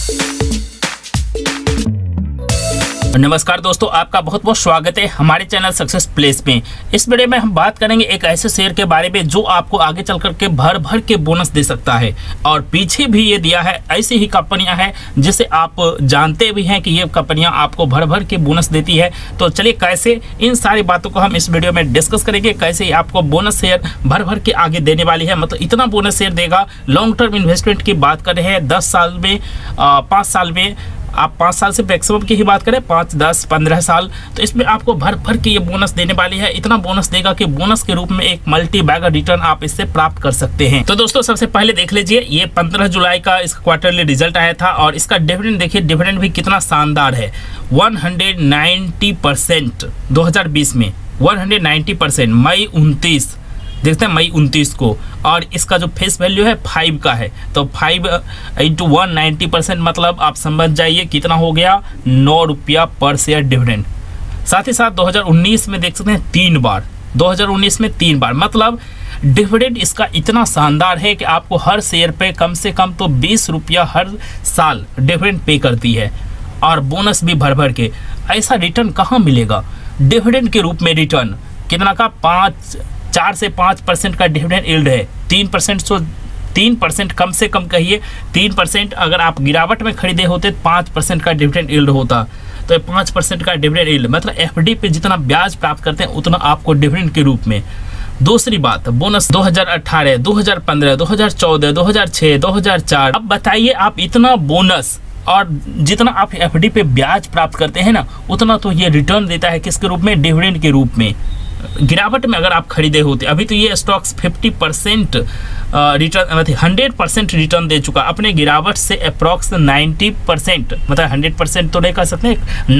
नमस्कार दोस्तों, आपका बहुत बहुत स्वागत है हमारे चैनल सक्सेस प्लेस में। इस वीडियो में हम बात करेंगे एक ऐसे शेयर के बारे में जो आपको आगे चल करके भर भर के बोनस दे सकता है, और पीछे भी ये दिया है। ऐसी ही कंपनियां हैं जिसे आप जानते भी हैं कि ये कंपनियां आपको भर भर के बोनस देती है। तो चलिए कैसे, इन सारी बातों को हम इस वीडियो में डिस्कस करेंगे। कैसे आपको बोनस शेयर भर भर के आगे देने वाली है, मतलब इतना बोनस शेयर देगा। लॉन्ग टर्म इन्वेस्टमेंट की बात कर रहे हैं, 10 साल में 5 साल में, आप 5 साल से मैक्सिमम की ही बात करें, 5, 10, 15 साल, तो इसमें आपको भर भर के ये बोनस देने वाली है। इतना बोनस देगा कि बोनस के रूप में एक मल्टी बैगर रिटर्न आप इससे प्राप्त कर सकते हैं। तो दोस्तों सबसे पहले देख लीजिए, ये 15 जुलाई का इसका क्वार्टरली रिजल्ट आया था, और इसका डिविडेंड देखिए, डिविडेंड भी कितना शानदार है, 190% 2020 में 190%, मई 29 देखते हैं, मई 29 को। और इसका जो फेस वैल्यू है 5 का है, तो 5 × 190% मतलब आप समझ जाइए कितना हो गया, 9 रुपया पर शेयर डिविडेंड। साथ ही साथ 2019 में देख सकते हैं 3 बार, 2019 में 3 बार, मतलब डिविडेंड इसका इतना शानदार है कि आपको हर शेयर पे कम से कम तो 20 रुपया हर साल डिविडेंड पे करती है, और बोनस भी भर भर के। ऐसा रिटर्न कहाँ मिलेगा डिविडेंड के रूप में? रिटर्न कितना का, 4 से 5% का डिविडेंड यील्ड है। 3% तो 3% कम से कम कहिए, 3% अगर आप गिरावट में खरीदे होते 5% का डिविडेंड यील्ड होता, तो 5% का डिविडेंड यील्ड मतलब एफडी पे जितना ब्याज प्राप्त करते हैं उतना आपको डिविडेंड के रूप में। दूसरी बात, बोनस 2018, 2015, 2014, 2006, 2004। अब बताइए, आप इतना बोनस और जितना आप एफडी पे ब्याज प्राप्त करते हैं ना, उतना तो ये रिटर्न देता है किसके रूप में? डिविडेंड के रूप में। गिरावट में अगर आप खरीदे होते, अभी तो ये स्टॉक्स 50% रिटर्न, 100% रिटर्न दे चुका अपने गिरावट से। अप्रॉक्स 90%, मतलब 100% तो नहीं कह सकते,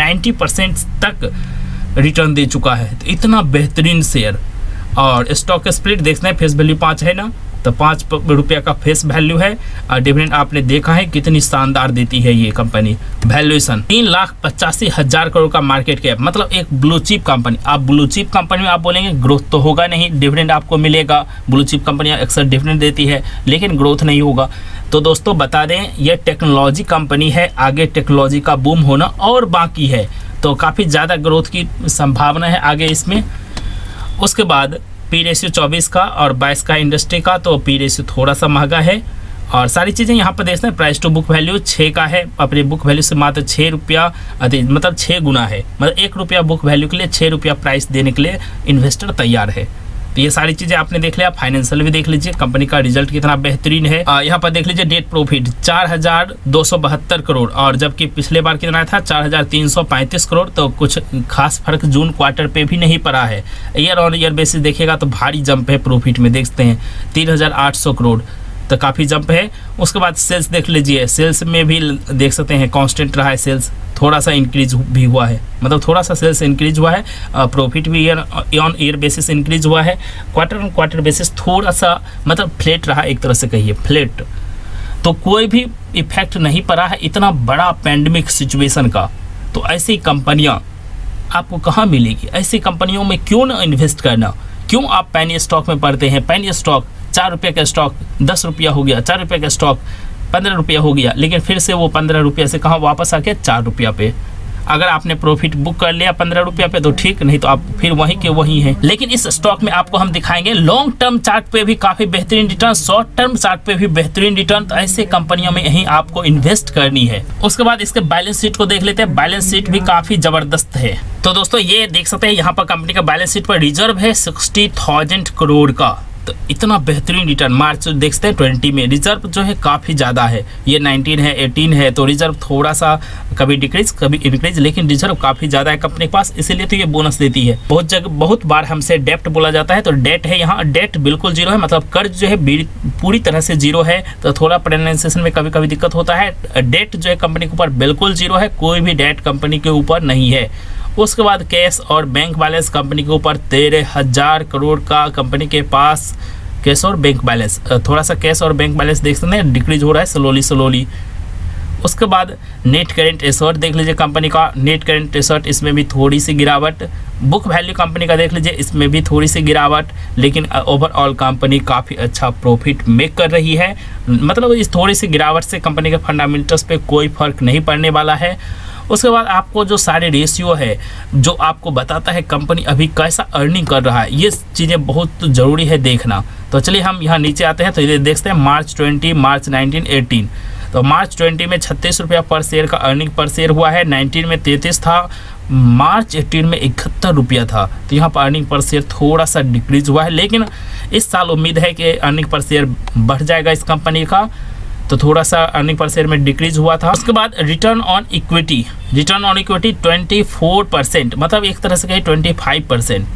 90% तक रिटर्न दे चुका है। तो इतना बेहतरीन शेयर। और स्टॉक स्प्लिट देखते हैं, फेस वैल्यू 5 है ना, तो 5 रुपया का फेस वैल्यू है, और डिविडेंड आपने देखा है कितनी शानदार देती है ये कंपनी। वैल्यूएशन 3,85,000 करोड़ का मार्केट कैप, मतलब एक ब्लू चिप कंपनी। आप ब्लू चिप कंपनी में आप बोलेंगे ग्रोथ तो होगा नहीं, डिविडेंड आपको मिलेगा। ब्लू चिप कंपनियां अक्सर डिविडेंड देती है लेकिन ग्रोथ नहीं होगा। तो दोस्तों बता दें, ये टेक्नोलॉजी कंपनी है, आगे टेक्नोलॉजी का बूम होना और बाकी है, तो काफ़ी ज़्यादा ग्रोथ की संभावना है आगे इसमें। उसके बाद पी रेशियो 24 का और 22 का इंडस्ट्री का, तो पी रेशियो थोड़ा सा महंगा है। और सारी चीज़ें यहाँ पर देखते हैं, प्राइस टू बुक वैल्यू 6 का है, अपने बुक वैल्यू से मात्र 6 रुपया अधिक, मतलब 6 गुना है, मतलब 1 रुपया बुक वैल्यू के लिए 6 रुपया प्राइस देने के लिए इन्वेस्टर तैयार है। तो ये सारी चीज़ें आपने देख लिया। फाइनेंशियल भी देख लीजिए, कंपनी का रिजल्ट कितना बेहतरीन है। यहाँ पर देख लीजिए, नेट प्रॉफिट 4,272 करोड़, और जबकि पिछले बार कितना था, 4,335 करोड़। तो कुछ खास फर्क जून क्वार्टर पे भी नहीं पड़ा है। ईयर ऑन ईयर बेसिस देखेगा तो भारी जंप है प्रॉफिट में, देखते हैं 3,800 करोड़, तो काफ़ी जंप है। उसके बाद सेल्स देख लीजिए, सेल्स में भी देख सकते हैं कांस्टेंट रहा है, सेल्स थोड़ा सा इंक्रीज भी हुआ है, मतलब थोड़ा सा सेल्स इंक्रीज हुआ है। प्रॉफिट भी year on year basis increase हुआ है। क्वार्टर ऑन क्वार्टर बेसिस थोड़ा सा मतलब फ्लैट रहा, एक तरह से कहिए फ्लैट। तो कोई भी इफेक्ट नहीं पड़ा है इतना बड़ा पैंडेमिक सिचुएशन का। तो ऐसी कंपनियाँ आपको कहाँ मिलेगी? ऐसी कंपनियों में क्यों ना इन्वेस्ट करना? क्यों आप पेनी स्टॉक में पढ़ते हैं? पेनी स्टॉक 4 रुपये का स्टॉक 10 रुपया हो गया, 4 रुपये का स्टॉक 15 रुपया हो गया, लेकिन फिर से वो 15 रुपये से कहाँ वापस आ गया, 4 रुपया पे। अगर आपने प्रॉफिट बुक कर लिया 15 रुपया पे तो ठीक, नहीं तो आप फिर वहीं के वहीं हैं। लेकिन इस स्टॉक में आपको हम दिखाएंगे लॉन्ग टर्म चार्ट पे भी काफी बेहतरीन रिटर्न, शॉर्ट टर्म चार्ट पे भी बेहतरीन रिटर्न। तो ऐसे कंपनियों में यही आपको इन्वेस्ट करनी है। उसके बाद इसके बैलेंस शीट को देख लेते हैं। बैलेंस शीट भी काफी जबरदस्त है। तो दोस्तों ये देख सकते हैं, यहाँ पर कंपनी का बैलेंस शीट पर रिजर्व है 60,000 करोड़ का। तो इतना बेहतरीन रिटर्न। मार्च देखते हैं 20 में रिजर्व जो है काफ़ी ज़्यादा है, ये 19 है, 18 है, तो रिजर्व थोड़ा सा कभी डिक्रीज कभी इंक्रीज, लेकिन रिजर्व काफ़ी ज़्यादा है कंपनी के पास, इसीलिए तो ये बोनस देती है। बहुत जगह बहुत बार हमसे डेप्ट बोला जाता है, तो डेट है यहाँ, डेट बिल्कुल जीरो है, मतलब कर्ज जो है पूरी तरह से जीरो है। तो थोड़ा प्रोनाउंसिएशन में कभी कभी दिक्कत होता है। डेट जो है कंपनी के ऊपर बिल्कुल जीरो है, कोई भी डेट कंपनी के ऊपर नहीं है। उसके बाद कैश और बैंक बैलेंस कंपनी के ऊपर 13,000 करोड़ का कंपनी के पास कैश और बैंक बैलेंस। थोड़ा सा कैश और बैंक बैलेंस देख सकते हैं डिक्रीज हो रहा है स्लोली। उसके बाद नेट करेंट एसेट देख लीजिए कंपनी का, नेट करेंट एसेट इसमें भी थोड़ी सी गिरावट, बुक वैल्यू कंपनी का देख लीजिए, इसमें भी थोड़ी सी गिरावट, लेकिन ओवरऑल कंपनी काफ़ी अच्छा प्रॉफिट मेक कर रही है। मतलब इस थोड़ी सी गिरावट से कंपनी के फंडामेंटल्स पे कोई फर्क नहीं पड़ने वाला है। उसके बाद आपको जो सारे रेशियो है जो आपको बताता है कंपनी अभी कैसा अर्निंग कर रहा है, ये चीज़ें बहुत ज़रूरी है देखना। तो चलिए हम यहाँ नीचे आते हैं, तो ये देखते हैं मार्च 20, मार्च 19, 18। तो मार्च 20 में 36 रुपया पर शेयर का अर्निंग पर शेयर हुआ है, 19 में 33 था, मार्च 18 में 71 रुपया था। तो यहाँ पर अर्निंग पर शेयर थोड़ा सा डिक्रीज हुआ है, लेकिन इस साल उम्मीद है कि अर्निंग पर शेयर बढ़ जाएगा इस कंपनी का। तो थोड़ा सा अर्निंग पर शेयर में डिक्रीज हुआ था। उसके बाद रिटर्न ऑन इक्विटी 24%, मतलब एक तरह से कहें 25%,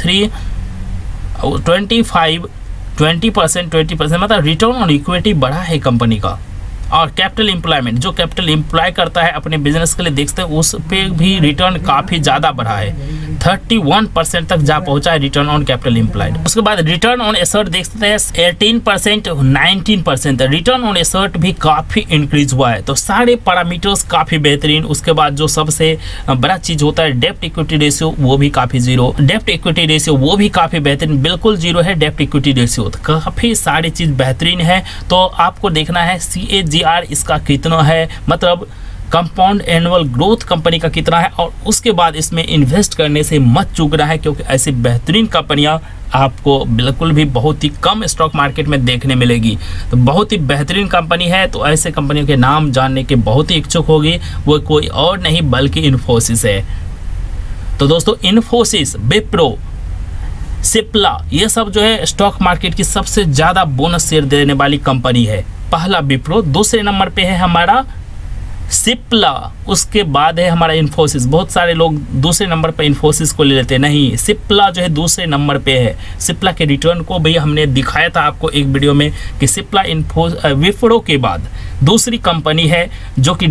20% मतलब रिटर्न ऑन इक्विटी बढ़ा है कंपनी का। और कैपिटल एम्प्लॉयमेंट, जो कैपिटल एम्प्लॉय करता है अपने बिजनेस के लिए देखते हैं, उस पे भी रिटर्न काफ़ी ज़्यादा बढ़ा है, 31% तक जा पहुंचा है रिटर्न ऑन कैपिटल एम्प्लॉयड। उसके बाद रिटर्न ऑन एसेट देखते हैं 18%, 19%, रिटर्न ऑन एसेट भी काफ़ी इंक्रीज हुआ है। तो सारे पैरामीटर्स काफ़ी बेहतरीन। उसके बाद जो सबसे बड़ा चीज़ होता है डेप्ट इक्विटी रेशियो, वो भी काफ़ी जीरो, डेप्ट इक्विटी रेशियो वो भी काफ़ी बेहतरीन, बिल्कुल जीरो है डेप्ट इक्विटी रेशियो। तो काफ़ी सारी चीज़ बेहतरीन है। तो आपको देखना है CAGR इसका कितना है, मतलब कंपाउंड एनुअल ग्रोथ कंपनी का कितना है, और उसके बाद इसमें इन्वेस्ट करने से मत चूकना है, क्योंकि ऐसी बेहतरीन कंपनियां आपको बिल्कुल भी बहुत ही कम स्टॉक मार्केट में देखने मिलेगी। तो बहुत ही बेहतरीन कंपनी है। तो ऐसे कंपनियों के नाम जानने के बहुत ही इच्छुक होगी, वो कोई और नहीं बल्कि इन्फोसिस है। तो दोस्तों इन्फोसिस, विप्रो, सिप्ला, ये सब जो है स्टॉक मार्केट की सबसे ज़्यादा बोनस शेयर देने वाली कंपनी है। पहला विप्रो, दूसरे नंबर पे है हमारा सिप्ला, उसके बाद है हमारा इन्फोसिस। बहुत सारे लोग दूसरे नंबर पे इन्फोसिस को ले लेते हैं, नहीं, सिप्ला जो है दूसरे नंबर पे है। सिप्ला के रिटर्न को भी हमने दिखाया था आपको एक वीडियो में कि सिप्ला विप्रो के बाद दूसरी कंपनी है जो कि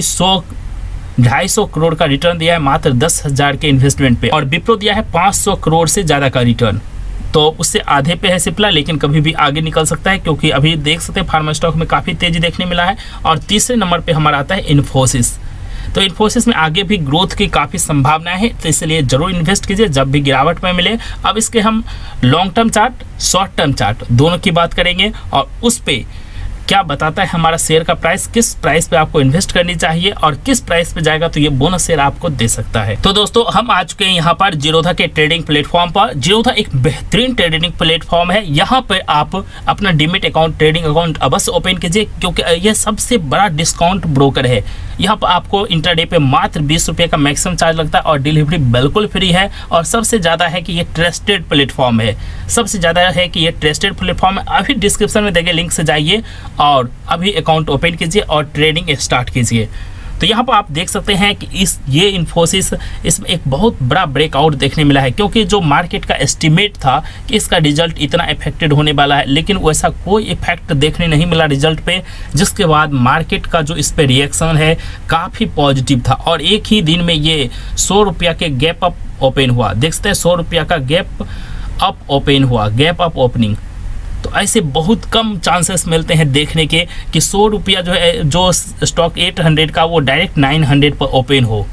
250 करोड़ का रिटर्न दिया है मात्र 10,000 के इन्वेस्टमेंट पे, और विप्रो दिया है 500 करोड़ से ज़्यादा का रिटर्न। तो उससे आधे पे है सिप्ला, लेकिन कभी भी आगे निकल सकता है, क्योंकि अभी देख सकते हैं फार्मा स्टॉक में काफ़ी तेज़ी देखने मिला है। और तीसरे नंबर पे हमारा आता है इन्फोसिस। तो इन्फोसिस में आगे भी ग्रोथ की काफ़ी संभावना है, तो इसलिए ज़रूर इन्वेस्ट कीजिए जब भी गिरावट में मिले। अब इसके हम long term chart, short term chart दोनों की बात करेंगे, और उस पर क्या बताता है हमारा शेयर का प्राइस, किस प्राइस पे आपको इन्वेस्ट करनी चाहिए और किस प्राइस पे जाएगा तो ये बोनस शेयर आपको दे सकता है। तो दोस्तों हम आ चुके हैं यहाँ पर जीरोधा के ट्रेडिंग प्लेटफॉर्म पर। जीरोधा एक बेहतरीन ट्रेडिंग प्लेटफॉर्म है। यहाँ पे आप अपना डीमेट अकाउंट, ट्रेडिंग अकाउंट अवश्य ओपन कीजिए, क्योंकि यह सबसे बड़ा डिस्काउंट ब्रोकर है। यहाँ पर आपको इंटरडे पे मात्र 20 रुपये का मैक्सिमम चार्ज लगता है, और डिलीवरी बिल्कुल फ्री है। और सबसे ज़्यादा है कि ये ट्रस्टेड प्लेटफॉर्म है, सबसे ज़्यादा है कि ये ट्रस्टेड प्लेटफॉर्म है। अभी डिस्क्रिप्शन में देंगे लिंक से जाइए और अभी अकाउंट ओपन कीजिए और ट्रेडिंग स्टार्ट कीजिए। तो यहाँ पर आप देख सकते हैं कि ये इन्फोसिस, इसमें एक बहुत बड़ा ब्रेकआउट देखने मिला है, क्योंकि जो मार्केट का एस्टिमेट था कि इसका रिजल्ट इतना इफेक्टेड होने वाला है, लेकिन वैसा कोई इफेक्ट देखने नहीं मिला रिजल्ट पे, जिसके बाद मार्केट का जो इस पे रिएक्शन है काफ़ी पॉजिटिव था। और एक ही दिन में ये 100 रुपया के गैप अप ओपन हुआ, देख सकते हैं 100 रुपया का गैप अप ओपन हुआ, गैप अप ओपनिंग। तो ऐसे बहुत कम चांसेस मिलते हैं देखने के कि 100 रुपया जो है, जो स्टॉक 800 का वो डायरेक्ट 900 पर ओपन हो,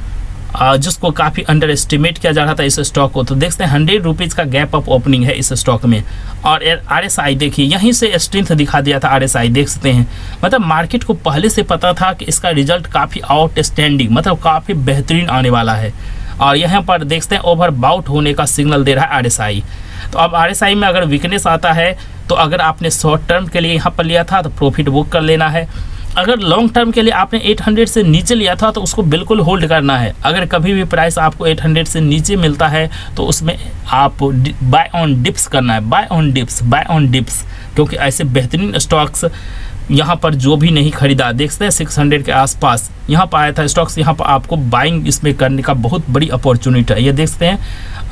जिसको काफ़ी अंडर एस्टिमेट किया जा रहा था इस स्टॉक को। तो देखते हैं 100 रुपीज़ का गैप अप ओपनिंग है इस स्टॉक में। और RSI देखिए, यहीं से स्ट्रेंथ दिखा दिया था RSI, देख सकते हैं। मतलब मार्केट को पहले से पता था कि इसका रिजल्ट काफ़ी आउटस्टैंडिंग, मतलब काफ़ी बेहतरीन आने वाला है। और यहाँ पर देखते हैं ओवरबाउट होने का सिग्नल दे रहा है RSI। तो अब RSI में अगर वीकनेस आता है, तो अगर आपने शॉर्ट टर्म के लिए यहाँ पर लिया था तो प्रॉफिट बुक कर लेना है। अगर लॉन्ग टर्म के लिए आपने 800 से नीचे लिया था तो उसको बिल्कुल होल्ड करना है। अगर कभी भी प्राइस आपको 800 से नीचे मिलता है तो उसमें आप बाय ऑन डिप्स करना है, बाय ऑन डिप्स, क्योंकि ऐसे बेहतरीन स्टॉक्स यहाँ पर जो भी नहीं खरीदा, देखते हैं 600 के आसपास यहाँ पर आया था स्टॉक्स, यहाँ पर आपको बाइंग इसमें करने का बहुत बड़ी अपॉर्चुनिटी है। ये देखते हैं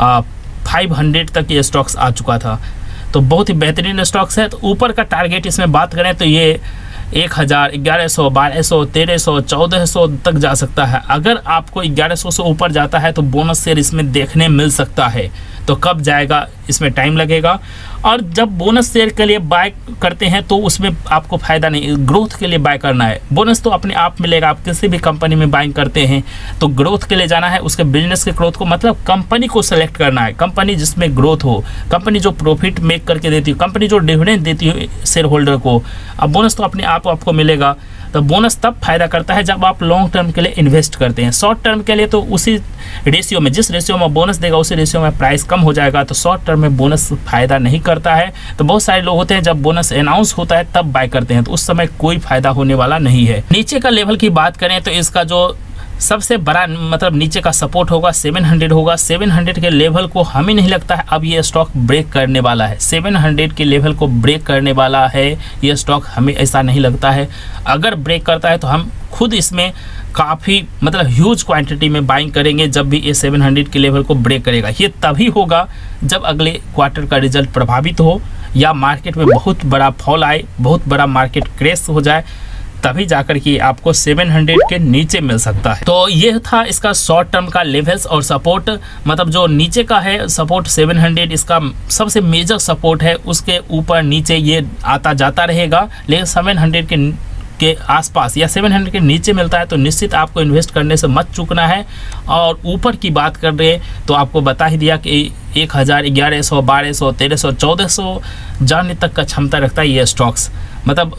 500 तक ये स्टॉक्स आ चुका था, तो बहुत ही बेहतरीन स्टॉक्स है। तो ऊपर का टारगेट इसमें बात करें तो ये 1000, 1100, 1200, 1300, 1400 तक जा सकता है। अगर आपको 1100 से ऊपर जाता है तो बोनस शेयर इसमें देखने मिल सकता है। तो कब जाएगा इसमें टाइम लगेगा। और जब बोनस शेयर के लिए बाय करते हैं तो उसमें आपको फ़ायदा नहीं, ग्रोथ के लिए बाय करना है। बोनस तो अपने आप मिलेगा, आप किसी भी कंपनी में बाइंग करते हैं तो ग्रोथ के लिए जाना है, उसके बिजनेस के ग्रोथ को, मतलब कंपनी को सेलेक्ट करना है, कंपनी जिसमें ग्रोथ हो, कंपनी जो प्रॉफिट मेक करके देती हो, कंपनी जो डिविडेंड देती हो शेयर होल्डर को। अब बोनस तो अपने आप आपको मिलेगा। तो बोनस तब फायदा करता है जब आप लॉन्ग टर्म के लिए इन्वेस्ट करते हैं। शॉर्ट टर्म के लिए तो उसी रेशियो में, जिस रेशियो में बोनस देगा उसी रेशियो में प्राइस कम हो जाएगा, तो शॉर्ट टर्म में बोनस फायदा नहीं करता है। तो बहुत सारे लोग होते हैं जब बोनस अनाउंस होता है तब बाय करते हैं, तो उस समय कोई फायदा होने वाला नहीं है। नीचे का लेवल की बात करें तो इसका जो सबसे बड़ा मतलब नीचे का सपोर्ट होगा 700 होगा। 700 के लेवल को हमें नहीं लगता है अब ये स्टॉक ब्रेक करने वाला है। 700 के लेवल को ब्रेक करने वाला है ये स्टॉक, हमें ऐसा नहीं लगता है। अगर ब्रेक करता है तो हम खुद इसमें काफ़ी मतलब ह्यूज क्वांटिटी में बाइंग करेंगे जब भी ये 700 के लेवल को ब्रेक करेगा। ये तभी होगा जब अगले क्वार्टर का रिजल्ट प्रभावित हो या मार्केट में बहुत बड़ा फॉल आए, बहुत बड़ा मार्केट क्रैश हो जाए, तभी जाकर के आपको 700 के नीचे मिल सकता है। तो ये था इसका शॉर्ट टर्म का लेवल्स और सपोर्ट। मतलब जो नीचे का है सपोर्ट 700 इसका सबसे मेजर सपोर्ट है, उसके ऊपर नीचे ये आता जाता रहेगा। लेकिन 700 के आसपास या 700 के नीचे मिलता है तो निश्चित आपको इन्वेस्ट करने से मत चूकना है। और ऊपर की बात कर रहे तो आपको बता ही दिया कि 1000, 1100, 1200, 1300, 1400 जाने तक का क्षमता रखता है ये स्टॉक्स, मतलब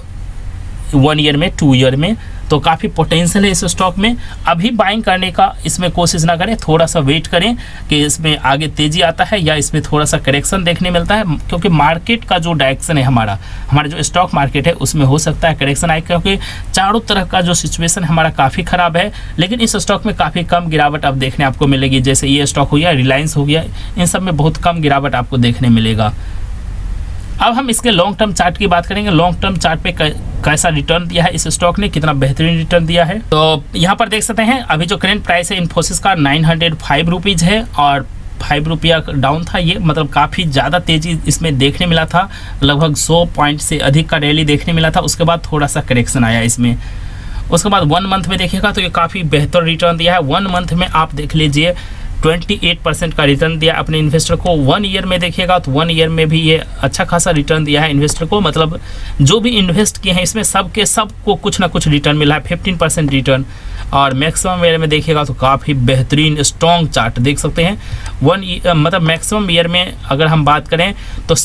1 ईयर में, 2 ईयर में। तो काफ़ी पोटेंशियल है इस स्टॉक में। अभी बाइंग करने का इसमें कोशिश ना करें, थोड़ा सा वेट करें कि इसमें आगे तेज़ी आता है या इसमें थोड़ा सा करेक्शन देखने मिलता है, क्योंकि मार्केट का जो डायरेक्शन है हमारा जो स्टॉक मार्केट है उसमें हो सकता है करेक्शन आए, क्योंकि चारों तरह का जो सिचुएशन हमारा काफ़ी ख़राब है। लेकिन इस स्टॉक में काफ़ी कम गिरावट अब देखने आपको मिलेगी। जैसे ये स्टॉक हो गया, रिलायंस हो गया, इन सब में बहुत कम गिरावट आपको देखने मिलेगा। अब हम इसके लॉन्ग टर्म चार्ट की बात करेंगे। लॉन्ग टर्म चार्ट पे कैसा रिटर्न दिया है इस स्टॉक ने, कितना बेहतरीन रिटर्न दिया है। तो यहाँ पर देख सकते हैं अभी जो करेंट प्राइस है इन्फोसिस का 905 रुपीज़ है और 5 रुपया डाउन था ये, मतलब काफ़ी ज़्यादा तेज़ी इसमें देखने मिला था, लगभग 100 पॉइंट से अधिक का रैली देखने मिला था। उसके बाद थोड़ा सा करेक्शन आया इसमें। उसके बाद 1 मंथ में देखिएगा तो ये काफ़ी बेहतर रिटर्न दिया है। 1 मंथ में आप देख लीजिए 28% का रिटर्न दिया अपने इन्वेस्टर को। 1 ईयर में देखिएगा तो 1 ईयर में भी ये अच्छा खासा रिटर्न दिया है इन्वेस्टर को, मतलब जो भी इन्वेस्ट किए हैं इसमें सबको कुछ ना कुछ रिटर्न मिला है, 15% रिटर्न। और मैक्सिमम ईयर में देखिएगा तो काफ़ी बेहतरीन स्ट्रॉन्ग चार्ट देख सकते हैं। मतलब मैक्सिमम ईयर में अगर हम बात करें तो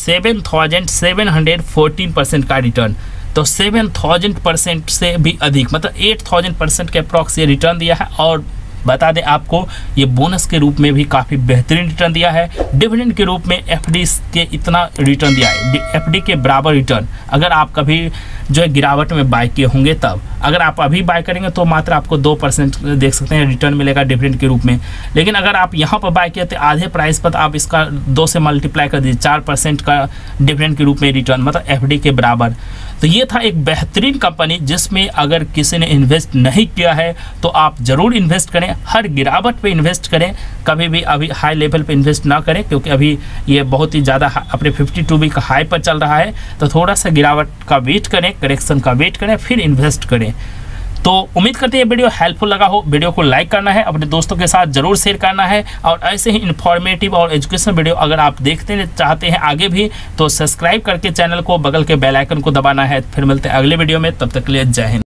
7714% का रिटर्न, तो 7000% से भी अधिक, मतलब 8000% के अप्रॉक्स ये रिटर्न दिया है। और बता दें आपको ये बोनस के रूप में भी काफ़ी बेहतरीन रिटर्न दिया है। डिविडेंड के रूप में एफडी के इतना रिटर्न दिया है, एफडी के बराबर रिटर्न। अगर आप कभी जो है गिरावट में बाय किए होंगे तब, अगर आप अभी बाय करेंगे तो मात्र आपको 2% देख सकते हैं रिटर्न मिलेगा डिविडेंड के रूप में। लेकिन अगर आप यहाँ पर बाय किए तो आधे प्राइस पर आप इसका 2 से मल्टीप्लाई कर दीजिए, 4% का डिविडेंड के रूप में रिटर्न, मतलब एफडी के बराबर। तो ये था एक बेहतरीन कंपनी जिसमें अगर किसी ने इन्वेस्ट नहीं किया है तो आप ज़रूर इन्वेस्ट करें, हर गिरावट पे इन्वेस्ट करें, कभी भी अभी हाई लेवल पे इन्वेस्ट ना करें, क्योंकि अभी ये बहुत ही ज़्यादा अपने 52 वीक हाई पर चल रहा है। तो थोड़ा सा गिरावट का वेट करें, करेक्शन का वेट करें, फिर इन्वेस्ट करें। तो उम्मीद करते हैं ये वीडियो हेल्पफुल लगा हो। वीडियो को लाइक करना है, अपने दोस्तों के साथ जरूर शेयर करना है, और ऐसे ही इन्फॉर्मेटिव और एजुकेशन वीडियो अगर आप देखते चाहते हैं आगे भी तो सब्सक्राइब करके चैनल को, बगल के बेल आइकन को दबाना है। फिर मिलते हैं अगले वीडियो में, तब तक के लिए जय हिंद।